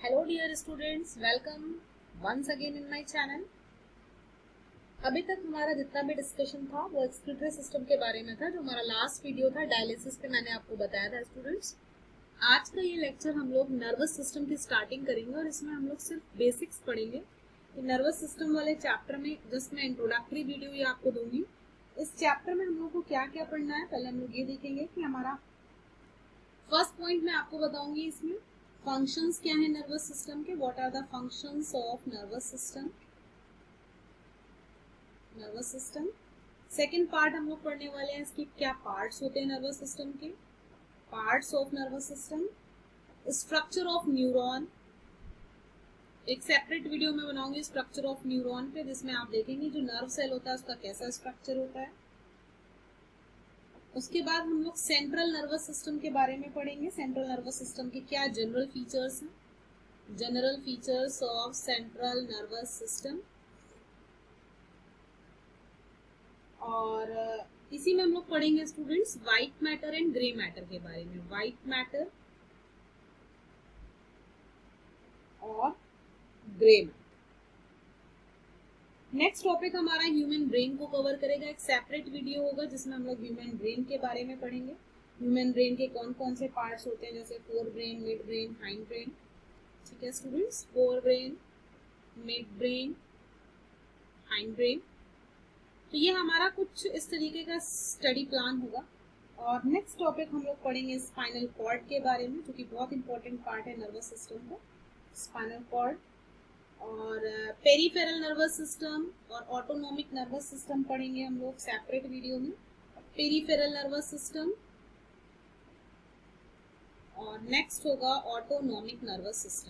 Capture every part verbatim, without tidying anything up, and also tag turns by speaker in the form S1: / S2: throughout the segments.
S1: Hello dear students, welcome once again in my channel. अभी तक हमारा जितना भी डिस्कशन था वो एक्सक्रीटरी सिस्टम के बारे में था, जो हमारा लास्ट वीडियो था डायलिसिस पे मैंने आपको बताया था। स्टूडेंट्स, आज का ये लेक्चर हम लोग नर्वस सिस्टम की स्टार्टिंग करेंगे और इसमें हम लोग सिर्फ बेसिक्स पढ़ेंगे। नर्वस सिस्टम वाले चैप्टर में जस्ट मैं इंट्रोडक्टरी वीडियो ये आपको दूंगी। इस चैप्टर में हम लोग को क्या क्या पढ़ना है, पहले हम लोग ये देखेंगे कि हमारा फर्स्ट पॉइंट मैं आपको बताऊंगी इसमें फंक्शंस क्या है नर्वस सिस्टम के, what are the functions of nervous system nervous system. Second part हम लोग पढ़ने वाले हैं इसके क्या पार्ट्स होते हैं नर्वस सिस्टम के, parts of nervous system, structure of neuron. एक सेपरेट वीडियो में बनाऊंगी स्ट्रक्चर ऑफ न्यूरॉन पे, जिसमें आप देखेंगे जो नर्व सेल होता है उसका कैसा स्ट्रक्चर होता है। उसके बाद हम लोग सेंट्रल नर्वस सिस्टम के बारे में पढ़ेंगे। सेंट्रल नर्वस सिस्टम के क्या जनरल फीचर्स हैं, general features of central nervous system. और इसी में हम लोग पढ़ेंगे students white matter and grey matter के बारे में, व्हाइट मैटर और ग्रे मैटर। नेक्स्ट टॉपिक हमारा ह्यूमन ब्रेन को कवर करेगा। एक सेपरेट वीडियो होगा जिसमें हम लोग ह्यूमन ब्रेन के बारे में पढ़ेंगे। ह्यूमन ब्रेन के कौन कौन से पार्ट्स होते हैं, जैसे forebrain, midbrain, hindbrain. ठीक है students, forebrain, midbrain, hindbrain. तो ये हमारा कुछ इस तरीके का स्टडी प्लान होगा। और नेक्स्ट टॉपिक हम लोग पढ़ेंगे स्पाइनल कॉर्ड के बारे में, जो कि बहुत इंपॉर्टेंट पार्ट है नर्वस सिस्टम का, स्पाइनल कॉर्ड। और पेरिफेरल नर्वस सिस्टम और ऑटोनॉमिक नर्वस सिस्टम पढ़ेंगे हम लोग सेपरेट वीडियो में। पेरिफेरल नर्वस सिस्टम और नेक्स्ट होगा ऑटोनॉमिक नर्वस सिस्टम।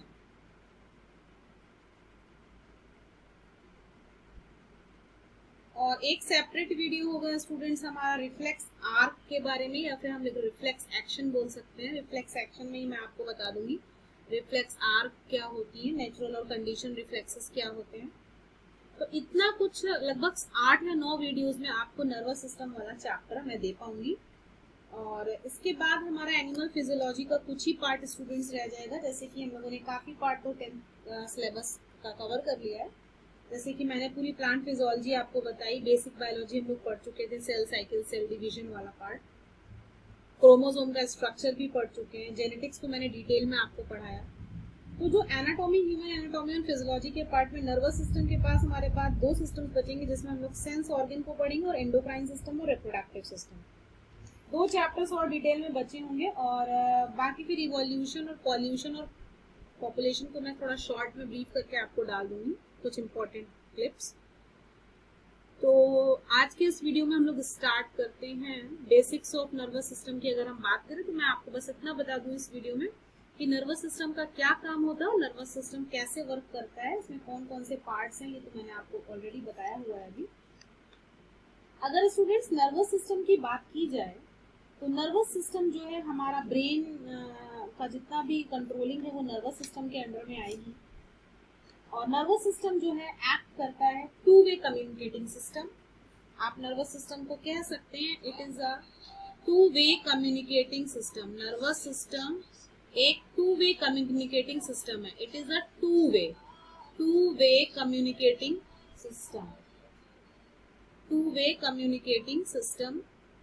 S1: और एक सेपरेट वीडियो होगा स्टूडेंट्स हमारा रिफ्लेक्स आर्क के बारे में, या फिर हम रिफ्लेक्स एक्शन बोल सकते हैं। रिफ्लेक्स एक्शन में ही मैं आपको बता दूंगी रिफ्लेक्स आर्क क्या होती है, नेचुरल और कंडीशन रिफ्लेक्सेस क्या होते हैं। तो इतना कुछ लगभग आठ या नौ वीडियोस में आपको नर्वस सिस्टम वाला चैप्टर मैं दे पाऊंगी। और इसके बाद हमारा एनिमल फिजियोलॉजी का कुछ ही पार्ट स्टूडेंट्स रह जाएगा, जैसे कि हम लोगों ने काफी पार्ट तो टेंथ सिलेबस का कवर कर लिया है। जैसे कि मैंने पूरी प्लांट फिजियोलॉजी आपको बताई, बेसिक बायोलॉजी हम लोग पढ़ चुके थे, सेल साइकिल, सेल डिवीजन वाला पार्ट, क्रोमोसोम का स्ट्रक्चर भी पढ़ चुके हैं, जेनेटिक्स को मैंने डिटेल में आपको पढ़ाया। तो जो एनाटॉमी, ह्यूमन एनाटॉमी और फिजियोलॉजी के पार्ट में नर्वस सिस्टम के पास हमारे पास दो सिस्टम्स बचेंगे, जिसमें हम लोग सेंस ऑर्गन को पढ़ेंगे और एंडोक्राइन सिस्टम और रिप्रोडक्टिव सिस्टम। दो चैप्टर्स और डिटेल में बचे होंगे। और बाकी फिर इवोल्यूशन और पॉल्यूशन और पॉपुलेशन को मैं थोड़ा शॉर्ट में ब्रीफ करके आपको डाल दूंगी कुछ इंपॉर्टेंट क्लिप्स। तो आज के इस वीडियो में हम लोग स्टार्ट करते हैं बेसिक्स ऑफ नर्वस सिस्टम की। अगर हम बात करें तो मैं आपको बस इतना बता दूं इस वीडियो में कि नर्वस सिस्टम का क्या काम होता है और नर्वस सिस्टम कैसे वर्क करता है, इसमें कौन कौन से पार्ट्स हैं, ये तो मैंने आपको ऑलरेडी बताया हुआ है अभी। अगर स्टूडेंट्स नर्वस सिस्टम की बात की जाए तो नर्वस सिस्टम जो है हमारा ब्रेन का जितना भी कंट्रोलिंग है वो नर्वस सिस्टम के अंडर में आएगी। और नर्वस सिस्टम जो है एक्ट करता है टू वे कम्युनिकेटिंग सिस्टम। आप नर्वस सिस्टम को कह सकते हैं it is a two way communicating system. Nervous system एक टू वे कम्युनिकेटिंग सिस्टम है। It is a two way two way communicating system two way communicating system.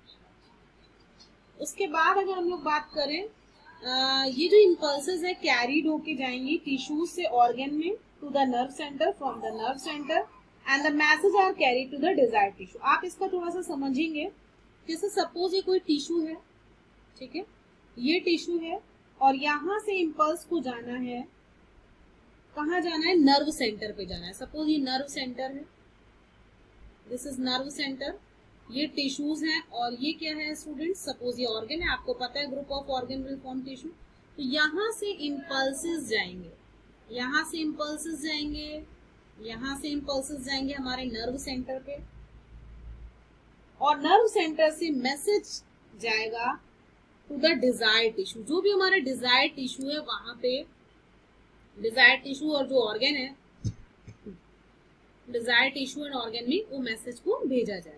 S1: उसके बाद अगर हम लोग बात करें, आ, ये जो इम्पल्सेस है कैरीड होके जाएंगी टिश्यूज से ऑर्गन में to the nerve centre, from the nerve centre and the message are carry to the desired tissue. आप इसका थोड़ा सा समझेंगे, जैसे सपोज ये कोई टिश्यू है, ठीक है, ये टिश्यू है और यहाँ से इम्पल्स को जाना है, कहाँ जाना है, नर्व सेंटर पे जाना है। सपोज ये नर्व सेंटर है, दिस इज नर्व सेंटर, ये टिश्यूज हैं और ये क्या है स्टूडेंट, सपोज ये ऑर्गन है, आपको पता है group of organ will form tissue. तो यहाँ से इम्पल्सेस जाएंगे, यहाँ से इम्पल्सेस जाएंगे, यहाँ से इम्पल्सेस जाएंगे हमारे नर्व सेंटर पे, और नर्व सेंटर से मैसेज जाएगा टू द डिजायर्ड टिश्यू। जो भी हमारा डिजायर्ड टिश्यू है वहां पे डिजायर्ड टिश्यू और जो ऑर्गन है, डिजायर्ड टिश्यू एंड ऑर्गन में वो मैसेज को भेजा जाएगा।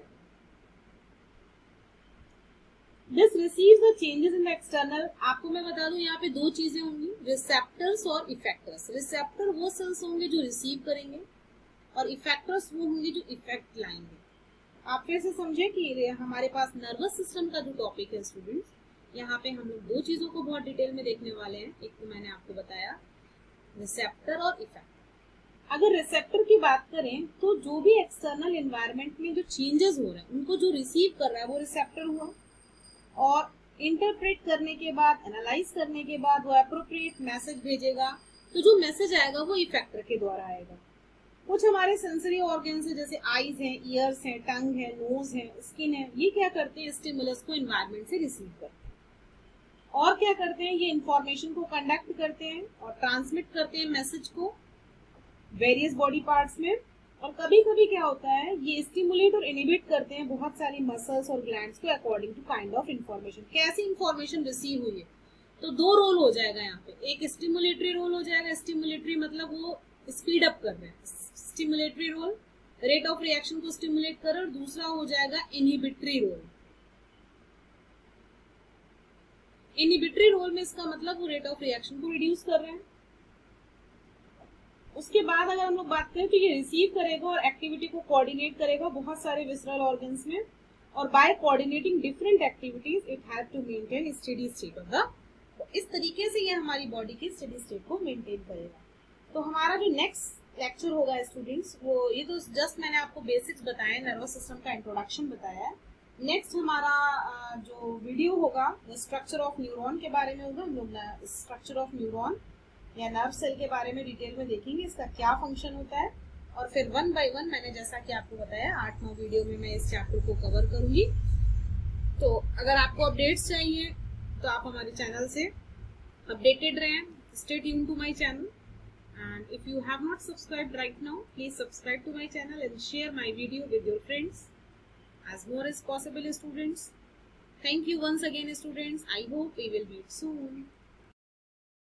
S1: This receives the changes in the external. आपको मैं बता दूं यहाँ पे दो चीजें होंगी रिसेप्टर्स और इफेक्टर्स। रिसेप्टर वो सेल्स होंगे जो रिसीव करेंगे और इफेक्टर्स वो होंगे जो इफेक्ट लाएंगे। आप फिर से समझे कि हमारे पास नर्वस सिस्टम का जो टॉपिक है स्टूडेंट्स, यहाँ पे हम लोग दो चीजों को बहुत डिटेल में देखने वाले हैं। एक तो मैंने आपको बताया रिसेप्टर और इफेक्टर। अगर रिसेप्टर की बात करें तो जो भी एक्सटर्नल एनवायरनमेंट में जो चेंजेस हो रहे हैं उनको जो रिसीव कर रहा है वो रिसेप्टर हुआ, और इंटरप्रेट करने के बाद, एनालाइज करने के बाद वो एप्रोप्रिएट मैसेज भेजेगा। तो जो मैसेज आएगा वो इफेक्टर के द्वारा आएगा। कुछ हमारे सेंसरी ऑर्गन्स है, जैसे आईज हैं, ईयर्स हैं, टंग है, नोज है, स्किन है, ये क्या करते हैं, स्टिमुलस को एनवायरनमेंट से रिसीव करते हैं और क्या करते हैं, ये इंफॉर्मेशन को कंडक्ट करते हैं और ट्रांसमिट करते हैं मैसेज को वेरियस बॉडी पार्ट्स में। और कभी कभी क्या होता है, ये स्टिमुलेट और इनिबिट करते हैं बहुत सारी मसल्स और ग्लैंड्स को according to kind of information. कैसी इंफॉर्मेशन रिसीव हुई है, तो दो रोल हो जाएगा यहाँ पे। एक स्टिमुलेटरी रोल हो जाएगा, स्टिमुलेटरी मतलब वो स्पीड अप कर रहे हैं, stimulatory role rate of reaction को स्टिमुलेट कर, और दूसरा हो जाएगा इनहिबिटरी रोल। इनहिबिटरी रोल में इसका मतलब वो रेट ऑफ रिएक्शन को रिड्यूस कर रहे हैं। उसके बाद अगर हम लोग बात करें तो ये रिसीव करेगा और एक्टिविटी को कोऑर्डिनेट करेगा बहुत सारे विसरल ऑर्गन्स में, और by coordinating different activities it have to maintain steady state of the. तो इस तरीके से ये हमारी बॉडी की स्टेडी स्टेट को मेंटेन करेगा। तो हमारा जो नेक्स्ट लेक्चर होगा स्टूडेंट्स, वो ये तो जस्ट मैंने आपको बेसिक्स बताए, नर्वस सिस्टम का इंट्रोडक्शन बताया है। नेक्स्ट हमारा जो वीडियो होगा स्ट्रक्चर ऑफ न्यूरॉन के बारे में होगा। हम लोग स्ट्रक्चर ऑफ न्यूरॉन या नर्व सेल के बारे में डिटेल में देखेंगे, इसका क्या फंक्शन होता है, और फिर वन बाय वन मैंने जैसा कि आपको बताया आठ नौ वीडियो में मैं इस चैप्टर को कवर करूंगी। तो अगर आपको अपडेट्स चाहिए तो आप हमारे चैनल से अपडेटेड रहें। Stay tune to my channel, and if you have not subscribed right now, please subscribe to my channel and share my video with your friends as more as possible, students. Thank you once again, students. I hope we will meet soon.